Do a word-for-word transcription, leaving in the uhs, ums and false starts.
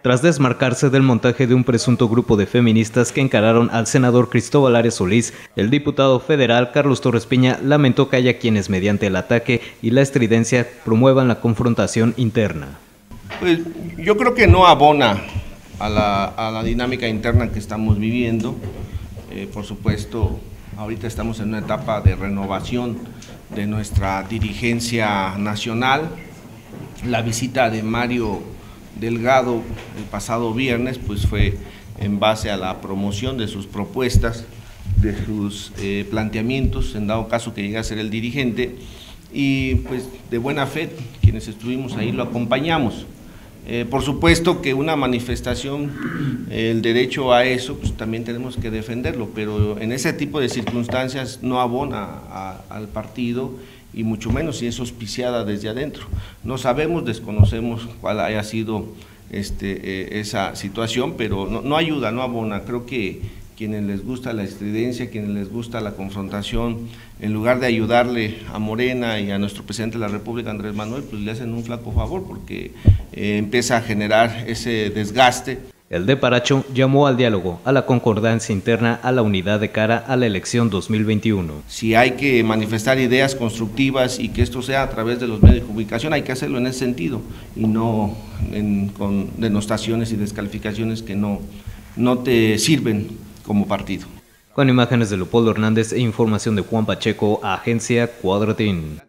tras desmarcarse del montaje de un presunto grupo de feministas que encararon al senador Cristóbal Arias Solís. El diputado federal Carlos Torres Piña lamentó que haya quienes mediante el ataque y la estridencia promuevan la confrontación interna. Pues yo creo que no abona a la, a la dinámica interna que estamos viviendo. Eh, por supuesto, ahorita estamos en una etapa de renovación de nuestra dirigencia nacional. La visita de Mario Delgado el pasado viernes pues fue en base a la promoción de sus propuestas, de sus eh, planteamientos, en dado caso que llegue a ser el dirigente, y pues de buena fe quienes estuvimos ahí lo acompañamos. Eh, por supuesto que una manifestación, eh, el derecho a eso, pues también tenemos que defenderlo, pero en ese tipo de circunstancias no abona a, al partido, y mucho menos si es auspiciada desde adentro. No sabemos, desconocemos cuál haya sido este, eh, esa situación, pero no, no ayuda, no abona. Creo que quienes les gusta la estridencia, quienes les gusta la confrontación, en lugar de ayudarle a Morena y a nuestro presidente de la República, Andrés Manuel, pues le hacen un flaco favor porque eh, empieza a generar ese desgaste. El de Paracho llamó al diálogo, a la concordancia interna, a la unidad de cara a la elección dos mil veintiuno. Si hay que manifestar ideas constructivas y que esto sea a través de los medios de comunicación, hay que hacerlo en ese sentido y no en, con denostaciones y descalificaciones que no, no te sirven como partido. Con imágenes de Leopoldo Hernández e información de Juan Pacheco, Agencia Cuadratín.